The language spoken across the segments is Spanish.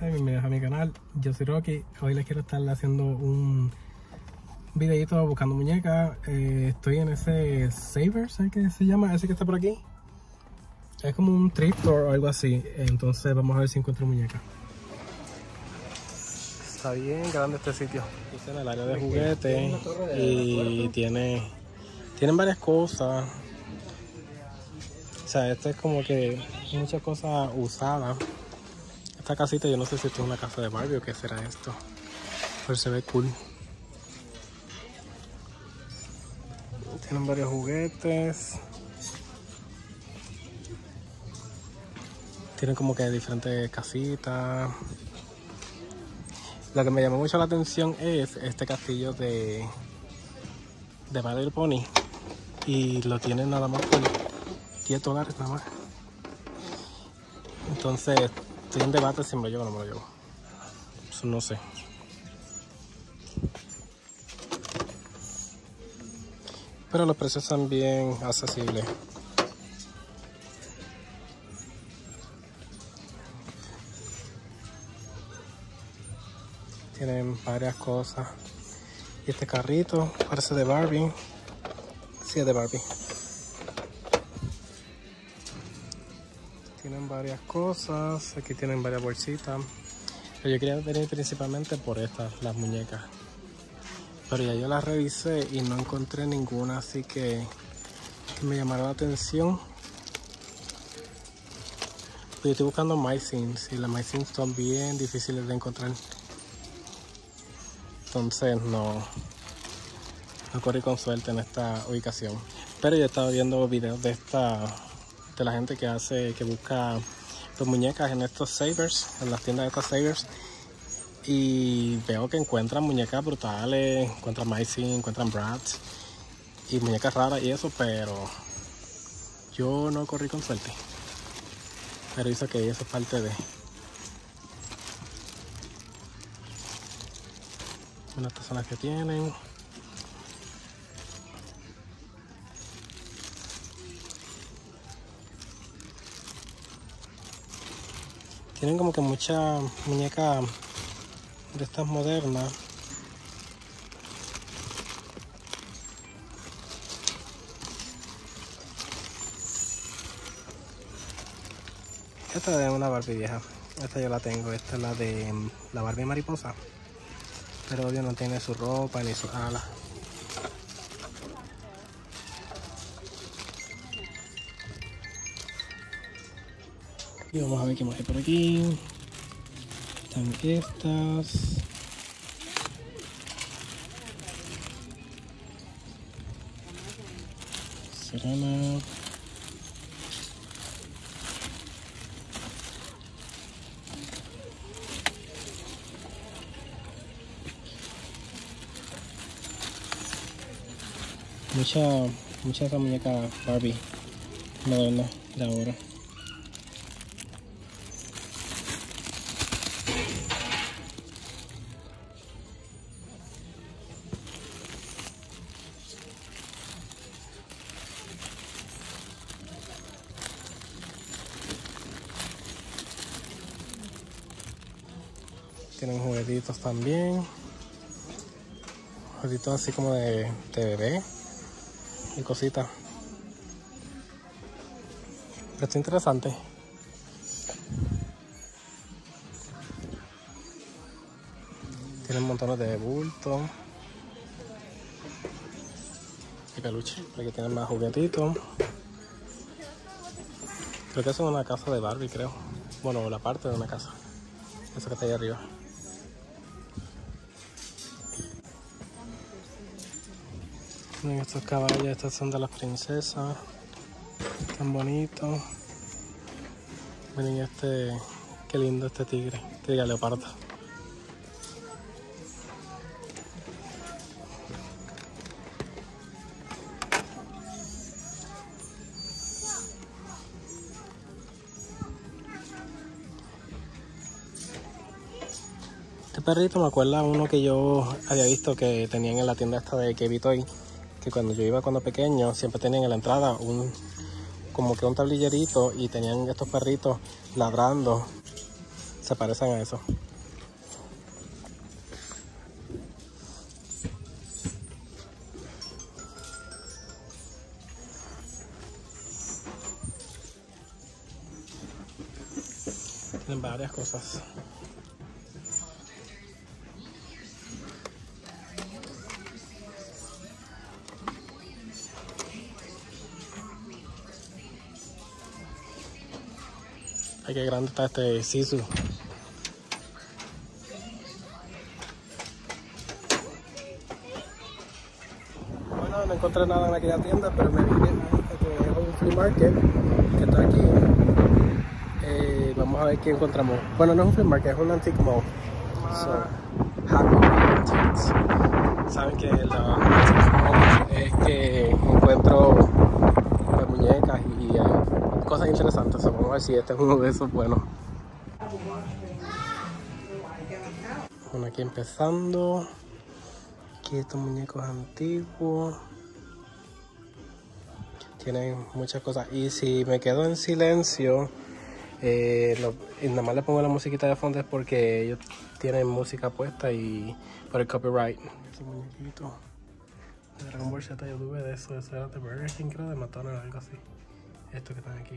gente, bienvenidos a mi canal. Yo soy Rocky. Hoy les quiero estar haciendo un videito buscando muñecas. Estoy en ese Savers, ¿sabes qué se llama? Ese que está por aquí. Es como un thrift store o algo así. Entonces vamos a ver si encuentro muñecas. Está bien grande este sitio. Está en el área de juguetes y tienen varias cosas. O sea, esto es como que muchas cosas usadas. Esta casita, yo no sé si esto es una casa de Barbie o qué será esto, pero se ve cool. Tienen varios juguetes. Tienen como que diferentes casitas. Lo que me llamó mucho la atención es este castillo de My Little Pony. Y lo tienen nada más por $10 nada más. Entonces, estoy en debate si me lo llevo o no me lo llevo. Eso no sé. Pero los precios son bien accesibles. Tienen varias cosas. Y este carrito parece de Barbie. Sí, es de Barbie. Tienen varias cosas. Aquí tienen varias bolsitas. Pero yo quería venir principalmente por estas, las muñecas. Pero ya yo las revisé y no encontré ninguna así que me llamara la atención. Yo estoy buscando My Sims y las My Sims son bien difíciles de encontrar. Entonces no corrí con suerte en esta ubicación. Pero yo estaba viendo videos de la gente que busca pues, muñecas en estos Savers, en las tiendas de estos Savers. Y veo que encuentran muñecas brutales, encuentran My Sims, encuentran Bratz y muñecas raras y eso, pero yo no corrí con suerte. Pero hizo que eso es parte de... Bueno, estas son las que tienen. Tienen como que mucha muñeca de estas modernas. Esta es una Barbie vieja. Esta yo la tengo. Esta es la de la Barbie mariposa. Pero obvio no tiene su ropa ni sus alas. Y vamos a ver qué más hay por aquí. Están estas. Serena. Mucha de esa muñeca Barbie moderna de ahora. Tienen juguetitos también. Juguetitos así como de bebé. Y cositas. Pero está interesante. Tienen montones de bultos. Y peluche. Aquí tienen más juguetitos. Creo que eso es una casa de Barbie, creo. Bueno, la parte de una casa. Eso que está ahí arriba. Miren estos caballos, estos son de las princesas. Tan bonitos. Miren este, qué lindo este tigre. Tigre leopardo. Este perrito me acuerda a uno que yo había visto que tenían en la tienda esta de Kevin Toy. Que cuando yo iba cuando pequeño, siempre tenían en la entrada como que un tablillerito y tenían estos perritos ladrando. se parecen a eso. Tienen varias cosas. Ay, qué grande está este Sisu. Bueno, no encontré nada en aquella tienda, pero me vine a esta que es un flea market que está aquí. Vamos a ver qué encontramos. Bueno, no es un flea market, es un antique mall. So, happy antiques. Saben que la antique mall es que encuentro pues, muñecas y cosas interesantes. So, vamos a ver si este es uno de esos buenos. Bueno, aquí empezando. Aquí estos muñecos antiguos. Tienen muchas cosas. Y si me quedo en silencio, y nada más le pongo la musiquita de fondo es porque ellos tienen música puesta y por el copyright. Ese muñequito de Dragon Ball Z yo tuve de eso era de Burger King, creo, de McDonald's o algo así. Estos que están aquí.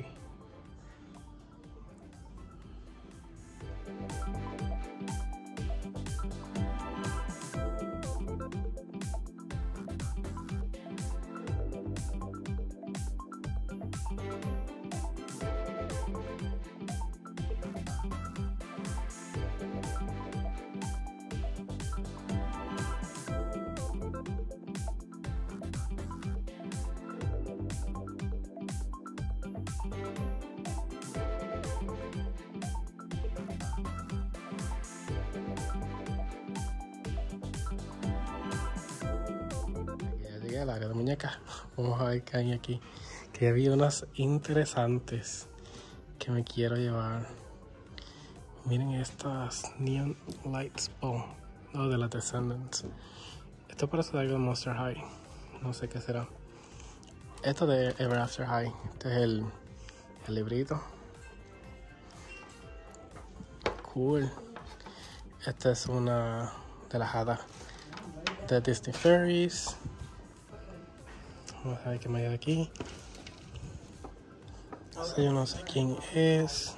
El área de muñecas. Vamos a ver qué hay aquí. Que había unas interesantes que me quiero llevar. Miren estas Neon Lights. Oh, no, de la Descendants. Esto parece algo de Monster High. No sé qué será. Esto de Ever After High. Este es el librito. Cool. Esta es una de las hadas de Disney Fairies. Vamos a ver qué me hay de aquí. Yo no sé quién es.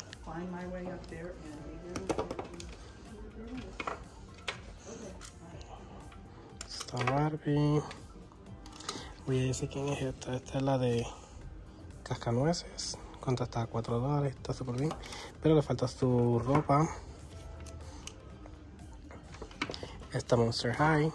Está Barbie. Oye, yo sé quién es esta. Esta es la de Cascanueces. Cuánto está, $4. Está súper bien. Pero le falta su ropa. Esta Monster High.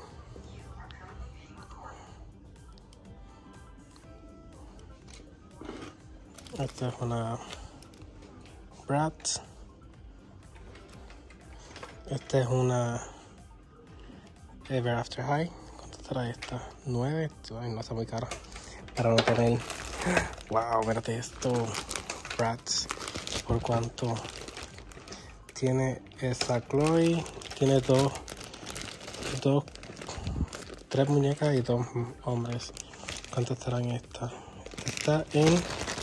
Esta es una Bratz. Esta es una Ever After High. ¿Cuánto estará esta? 9. Ay, no está muy cara. Para no tener. Wow, espérate esto. Bratz. ¿Por cuánto? Tiene esta Chloe. Tiene tres muñecas y 2 hombres. ¿Cuánto estarán estas? Esta está en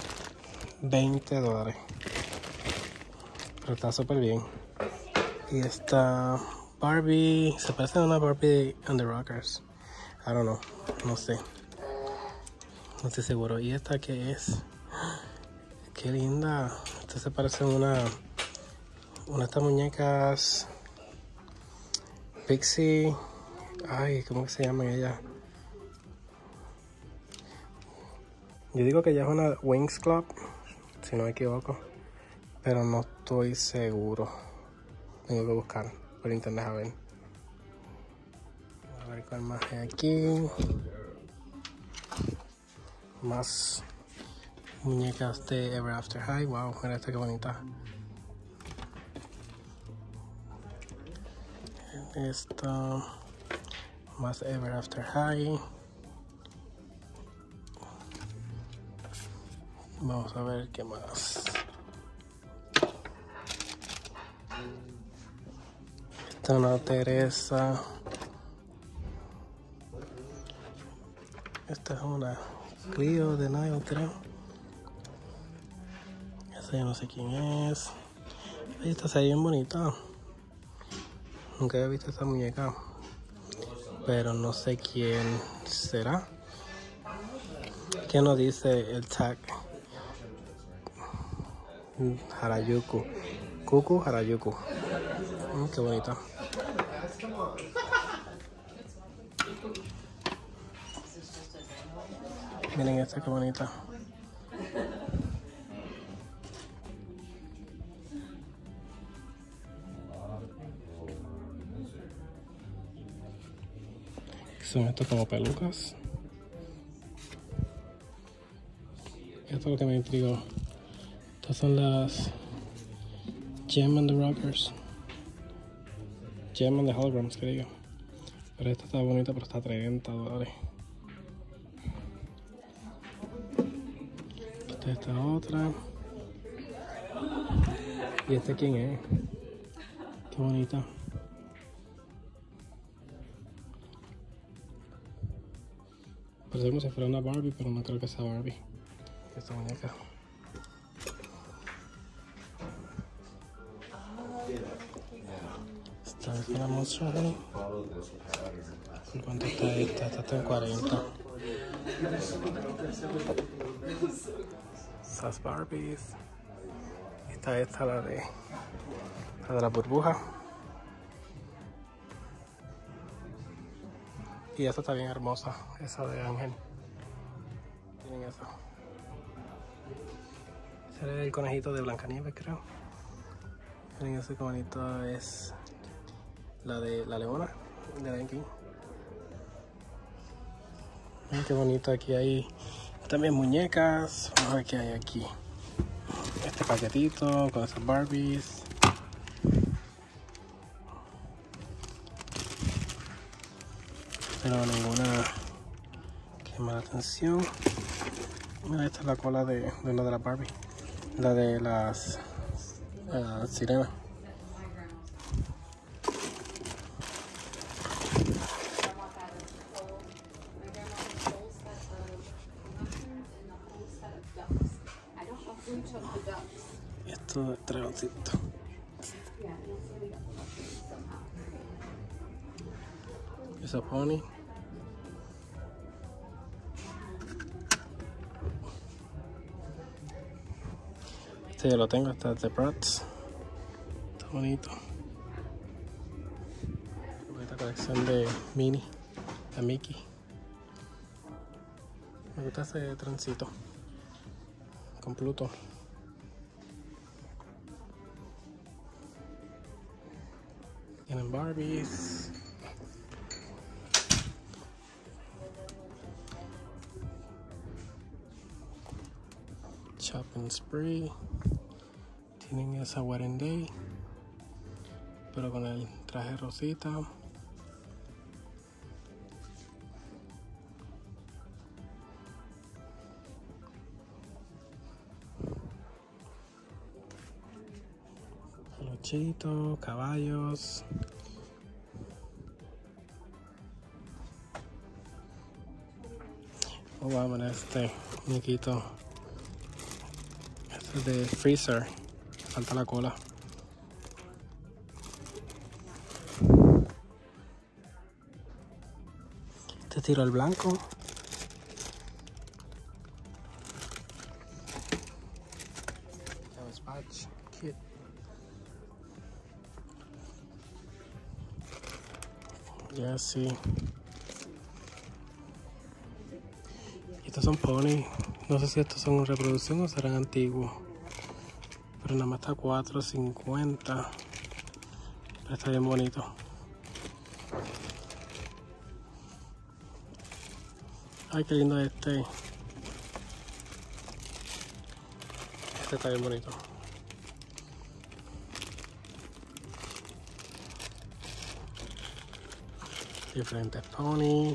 $20. Pero está súper bien. Y esta Barbie se parece a una Barbie on the Rockers. I don't know. No sé. No estoy seguro. ¿Y esta qué es? Qué linda. Esta se parece a una de estas muñecas Pixie. Ay, ¿cómo que se llama ella? Yo digo que ella es una Wings Club, si no me equivoco, pero no estoy seguro. Tengo que buscar por internet a ver. A ver cuál más hay aquí. Más muñecas de Ever After High. Wow, mira esta que bonita. Esta. Más Ever After High. Vamos a ver qué más. Esta es una Teresa. Esta es una Clio de Nile, creo. Esta yo no sé quién es. Ay, esta se ve bien bonita. Nunca había visto esta muñeca, pero no sé quién será. ¿Qué nos dice el tag? Harajuku. Kuku Harajuku. Qué bonita. Miren esta, qué bonita. Son estos como pelucas. Esto es lo que me intrigó. Estas son las Gem and the Rockers. Gem and the Holograms, que digo. Pero esta está bonita, pero está a $30. Esta otra. ¿Y este quién es? Qué bonita. Parece como si fuera una Barbie, pero no creo que sea Barbie. Esta muñeca. Esta es una Monster High. ¿Por cuánto está esta? Esta está en 40. Esas Barbies. Esta la de la burbuja. Y esta está bien hermosa, esa de Ángel. Miren eso. Ese es el conejito de Blancanieves, creo. Miren ese qué bonito es la de la leona de Lion King. Miren qué bonito, aquí hay también muñecas. Vamos a ver qué hay aquí. Este paquetito con esas Barbies. Pero ninguna que llama la atención. Mira, esta es la cola de una de las Barbie. La de las sirenas. Esto es dragoncito. Esa pony. Este ya lo tengo, está de Bratz. Está bonito. Esta colección de Minnie, de Mickey. Me gusta ese trencito con Pluto. Tienen Barbies. Shopping Spree. Tienen esa Wedding Day, pero con el traje rosita. Peluchitos, caballos. Oh, vamos a ver este muñequito. Este es de Freezer. Falta la cola. Este tiro al blanco. Dispatch Kit. Ya sí. Estos son pony. No sé si estos son una reproducción o serán antiguos. Pero nada más está $4.50. Pero está bien bonito. Ay, qué lindo este. Este está bien bonito. Diferentes ponies.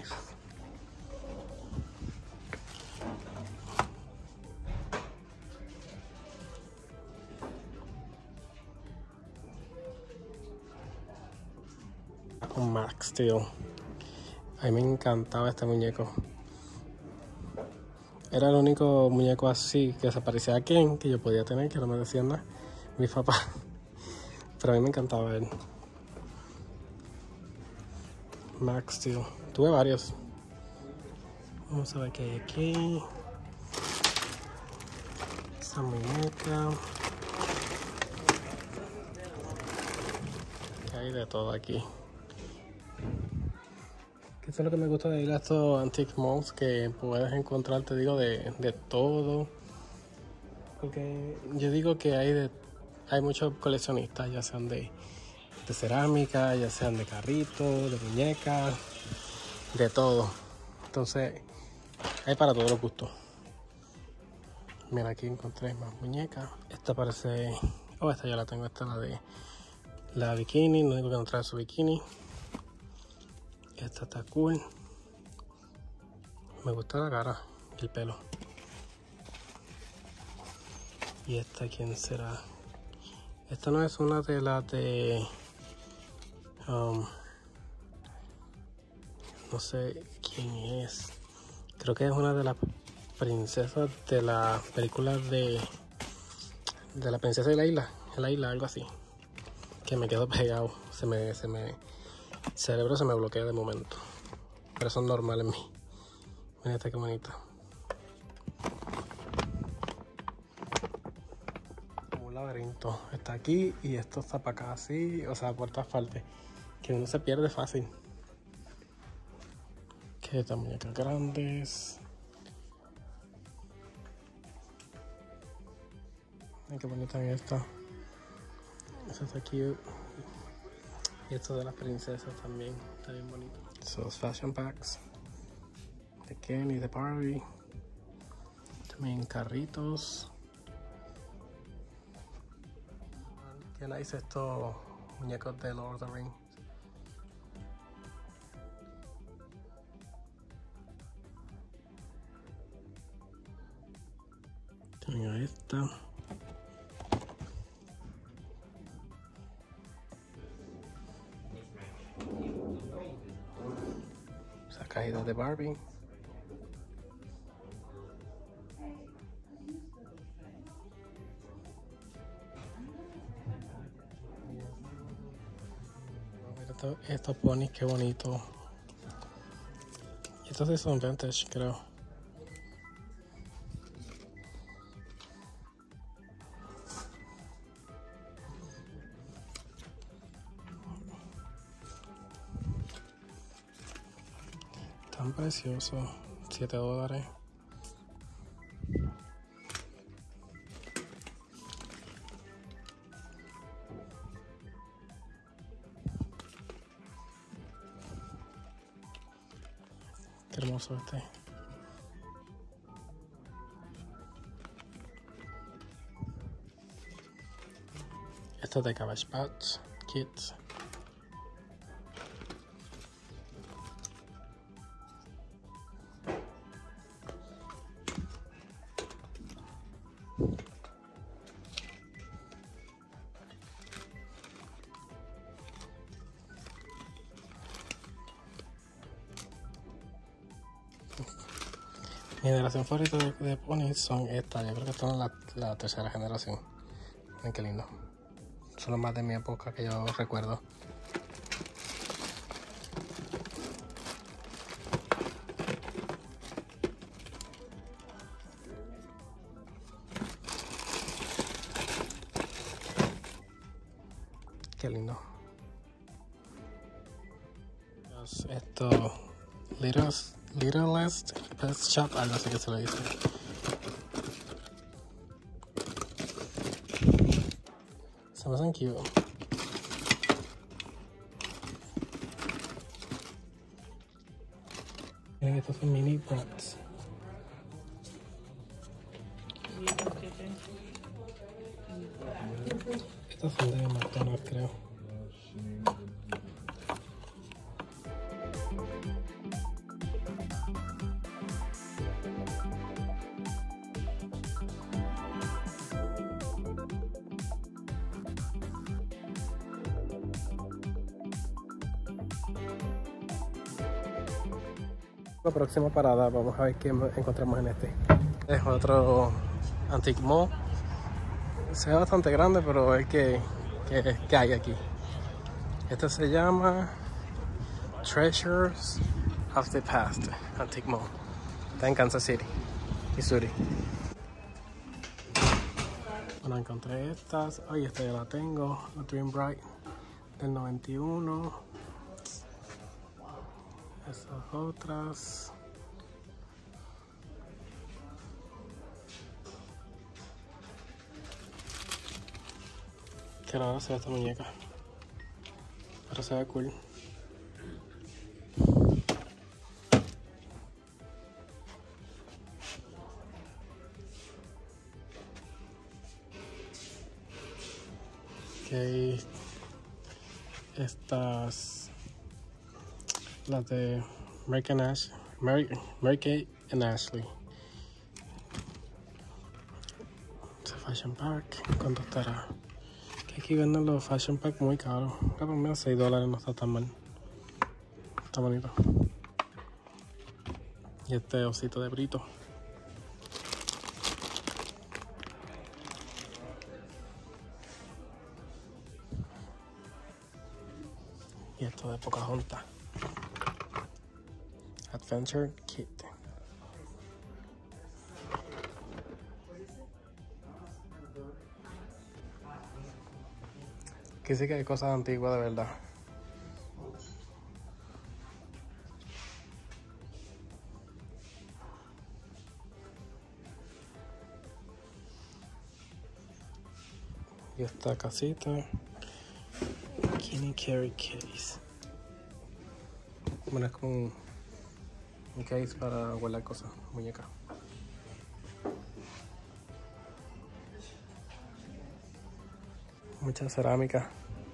Un Max Steel. A mí me encantaba este muñeco. Era el único muñeco así que se parecía a Ken que yo podía tener, que no me decían nada. Mi papá. Pero a mí me encantaba él. Max Steel. Tuve varios. Vamos a ver qué hay aquí. Esta muñeca. Hay de todo aquí. Eso es lo que me gusta de ir a estos antique malls, que puedes encontrar, te digo, de todo. Porque yo digo que hay muchos coleccionistas, ya sean de cerámica, ya sean de carritos, de muñecas, de todo. Entonces, hay para todos los gustos. Mira, aquí encontré más muñecas. Esta parece... Oh, esta ya la tengo. Esta es la de la bikini. Lo único que no trae su bikini. Esta está cool. Me gusta la cara y el pelo. ¿Y esta quién será? Esta no es una de las de... no sé quién es. Creo que es una de las princesas de la película de la princesa de la isla, algo así. Que me quedo pegado. El cerebro se me bloquea de momento. Pero eso es normal en mí. Mira esta que bonita. Un laberinto. Está aquí y esto está para acá así. O sea, por todas partes. Que uno se pierde fácil. Que estas muñecas grandes. Ay, qué bonita es esta. Esta está cute. Y esto de las princesas también. Está bien bonito. Esos fashion packs. De Ken y de Barbie. También carritos. Qué nice estos muñecos de Lord of the Rings. También esta. Esa cajita de Barbie. Mira estos ponis, qué bonito. Estos sí son vintage, creo. Tan precioso. $7. Qué hermoso este. Esto es de Cabbage Patch Kids. Mi generación favorita de ponis son estas. Yo creo que son la tercera generación. Miren qué lindo. Son los más de mi época que yo recuerdo. Qué lindo. Esto, Littlest Pet Shop, algo así que se lo dice. Se me hacen cute. Miren, estos son mini Bratz. Estos son de McDonald's, creo. La próxima parada, vamos a ver qué encontramos en este. Es otro Antique Mall. Se ve bastante grande, pero es que que hay aquí. Este se llama Treasures of the Past, Antique Mall. Está en Kansas City, Missouri. Bueno, encontré estas. Ay, esta ya la tengo. La Dream Bright del 91. Esas otras. Que no se ve esta muñeca. Pero se ve cool. Okay. Estas, las de Mary-Kate and Ashley. Este Fashion Pack, ¿cuánto estará? Que aquí venden los Fashion Pack muy caros. Por lo menos $6 no está tan mal. Está bonito. Y este osito de brito. Y esto de Pocahontas. Adventure Kit. Que sí que hay cosas antiguas de verdad. Y esta casita. Kenny Carry Case. Bueno, es como un case para guardar cosas, muñecas. Mucha cerámica.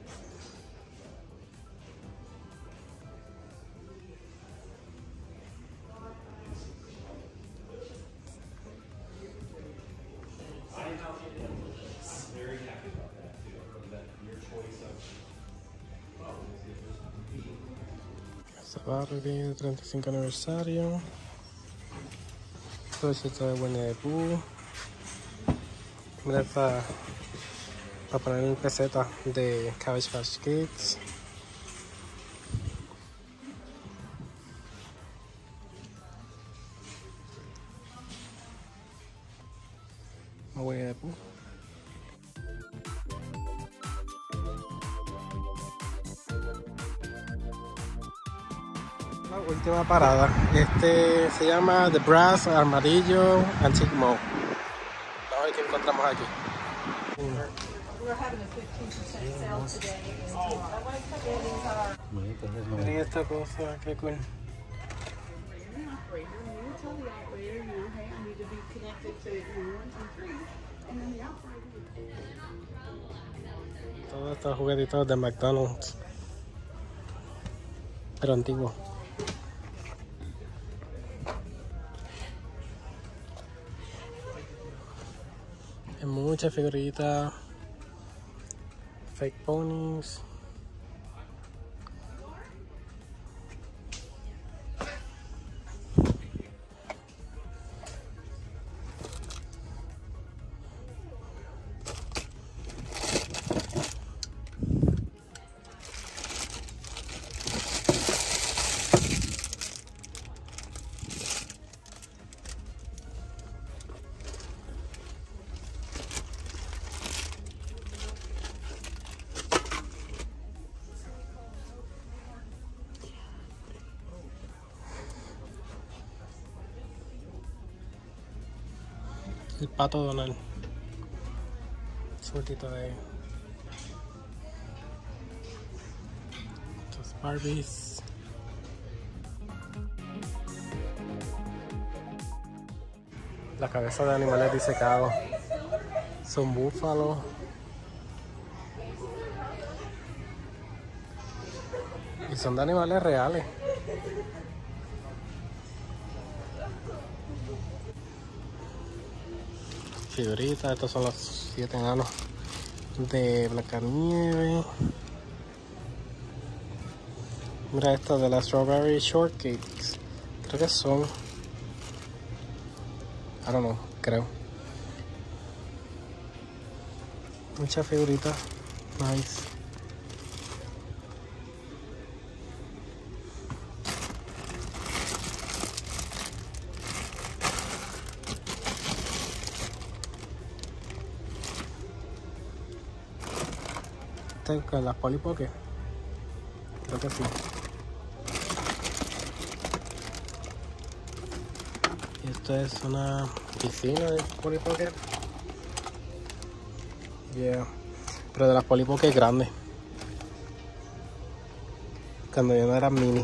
Barbie, 35 aniversario. Cosita de Winnie the Pooh. Mira esta para poner en peseta de Cabbage Patch Kids. Winnie the Pooh. La última parada. Este se llama The Brass Armadillo Antique Mall. Vamos a ver qué encontramos aquí. Miren esta cosa, qué cool. Todos estos juguetitos de McDonald's, pero antiguos. Hay muchas figuritas, fake ponies. El pato Donald. Sueltito de estos Barbies. La cabeza de animales disecados. Son búfalos. Y son de animales reales. Figuritas, estos son los 7 enanos de Blancanieves. Mira esta de las Strawberry Shortcakes. Creo que son, I don't know, creo. Muchas figuritas Nice. ¿Esta con las Polly Pocket? Creo que sí. Y esto es una piscina de Polly Pocket. Yeah. Pero de las Polly Pocket grandes. Cuando yo no era mini.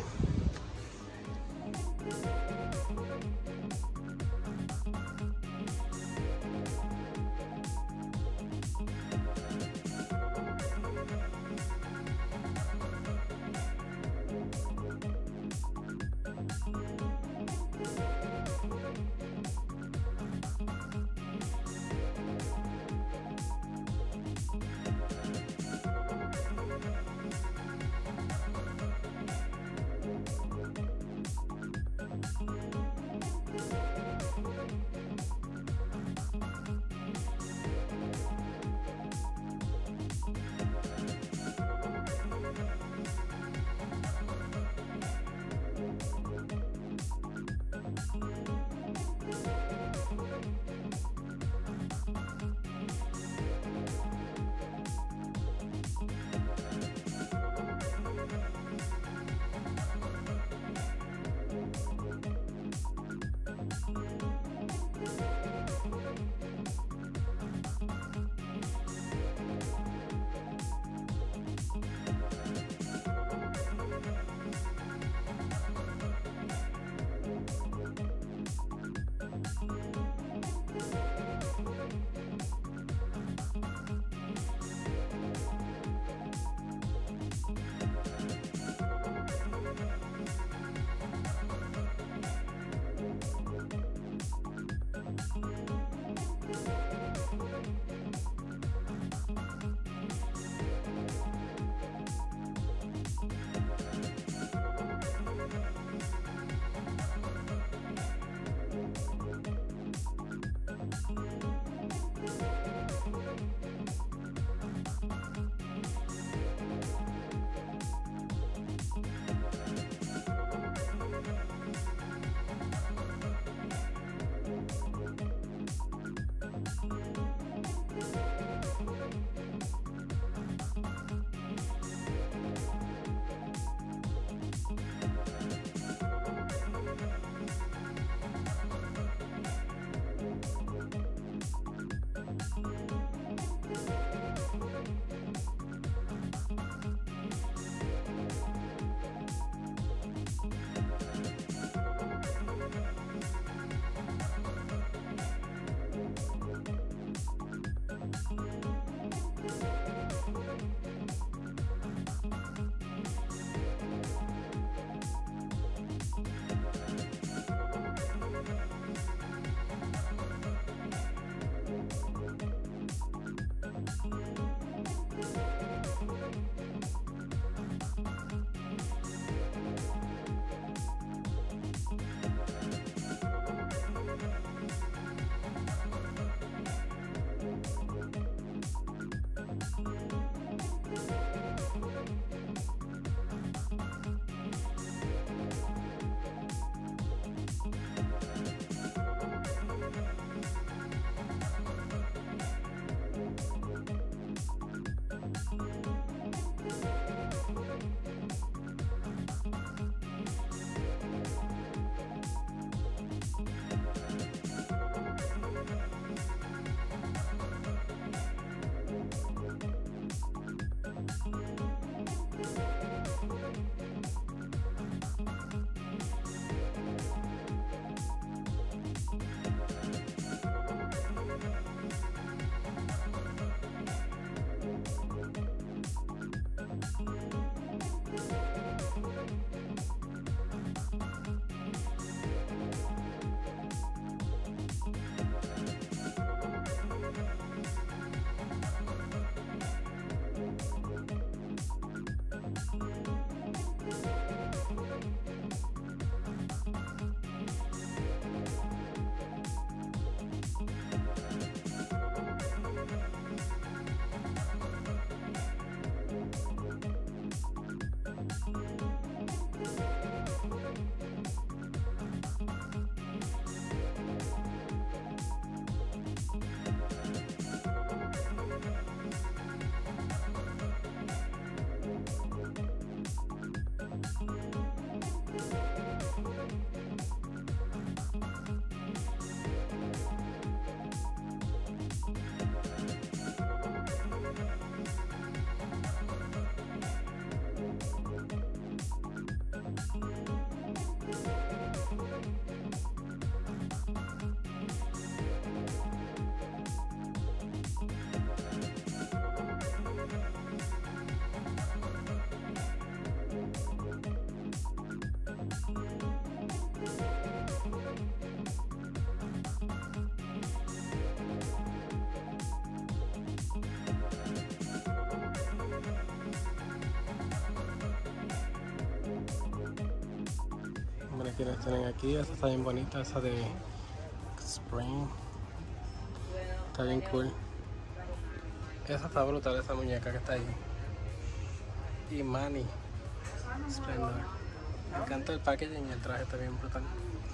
tienen aquí. Esta está bien bonita, esa de Spring. Está bien cool. Esa está brutal, esa muñeca que está ahí. Y Manny Splendor. Me encanta el packaging y el traje está bien brutal.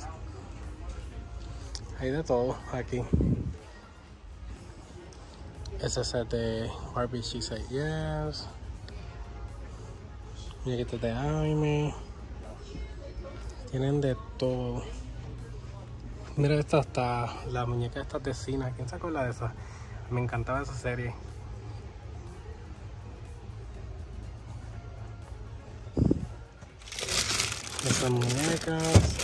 Hay de todo aquí. Ese set de Barbie She Said Yes. Muñequitos de anime. Tienen de todo. Mira esta hasta la muñeca esta de Cina. ¿Quién se acuerda de esa? Me encantaba esa serie. Estas muñecas.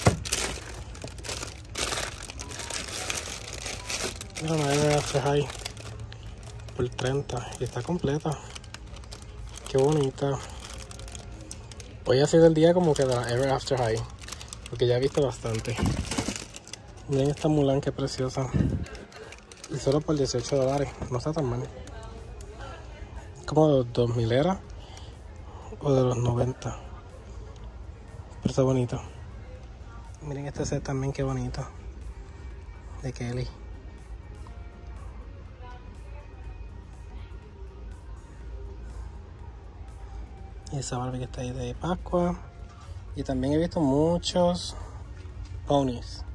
Mira una Ever After High por 30 y está completa. Qué bonita. Hoy ha sido el día como que de la Ever After High, porque ya he visto bastante. Miren esta Mulan, qué preciosa. Y solo por $18, no está tan mal. Como de los 2000 era o de los 90. Pero está bonito. Miren este set también, qué bonito. De Kelly. Y esa Barbie que está ahí de Pascua. Y también he visto muchos ponies.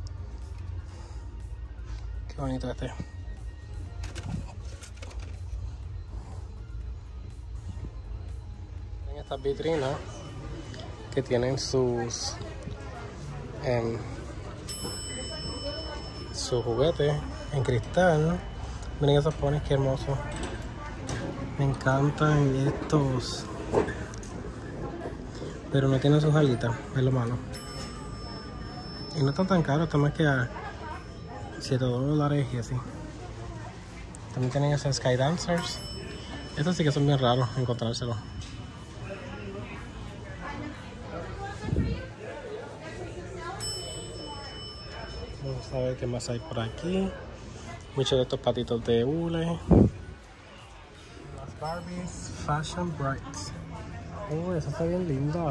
Qué bonito este. En estas vitrinas que tienen sus juguetes en cristal. Miren esos ponies, qué hermosos. Me encantan estos. Pero no tienen sus alitas, es lo malo. Y no están tan caros, está más que a $7 y así. También tienen esos Sky Dancers. Estos sí que son bien raros encontrárselos. Vamos a ver qué más hay por aquí. Muchos de estos patitos de hule. Las Barbies Fashion Brights. Esa está bien linda.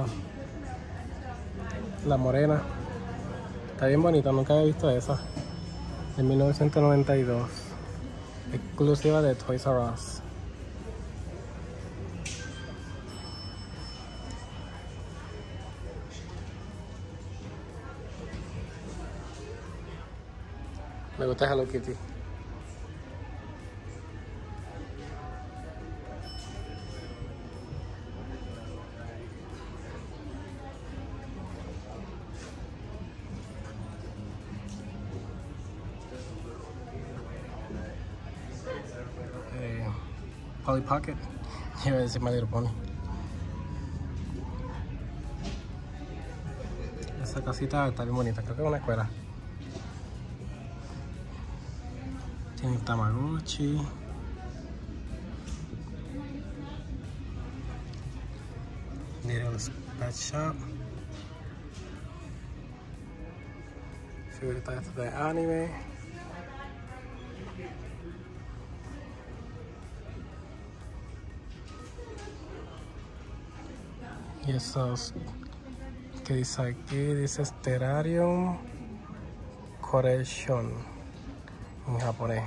La morena. Está bien bonita, nunca había visto esa. De 1992. Exclusiva de Toys R Us. Me gusta Hello Kitty. Polly Pocket. Iba a decir My Little Pony. Esa casita está bien bonita, creo que es una escuela. Tiene Tamagotchi. Needle's Pet Shop. Figuritas de anime. Y esos que dice aquí, dice Sterarium Correction en japonés.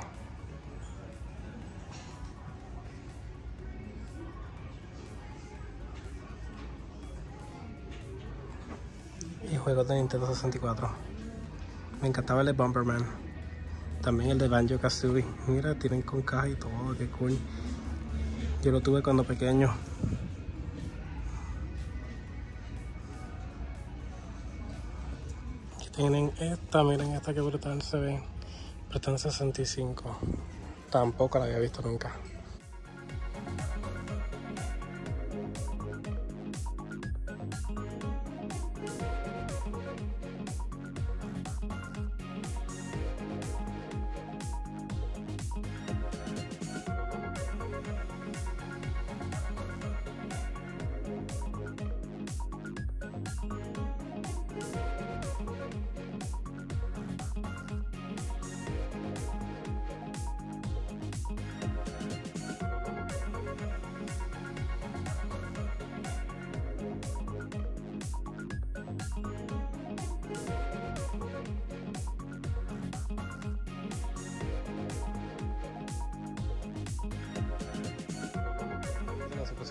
Y juegos de Nintendo 64. Me encantaba el de Bomberman. También el de Banjo-Kazooie. Mira, tienen con caja y todo, qué cool. Yo lo tuve cuando pequeño. Aquí tienen esta, miren esta que brutal se ve. Pero está en 65. Tampoco la había visto nunca.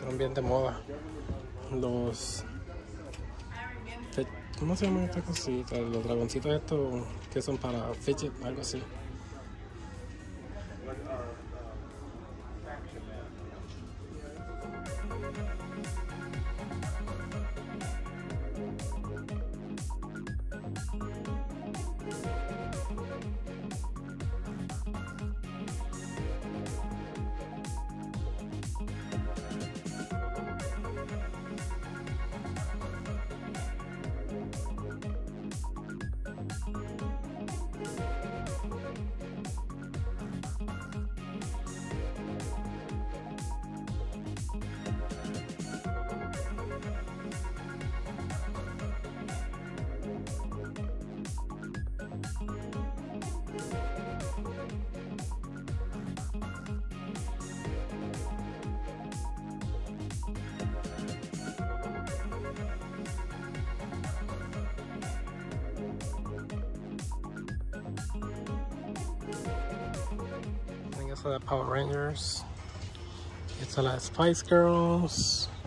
Están bien de moda. Los... ¿Cómo se llaman estas cositas? Los dragoncitos estos que son para fidget, algo así. Esa de Power Rangers. Esta es la de Spice Girls.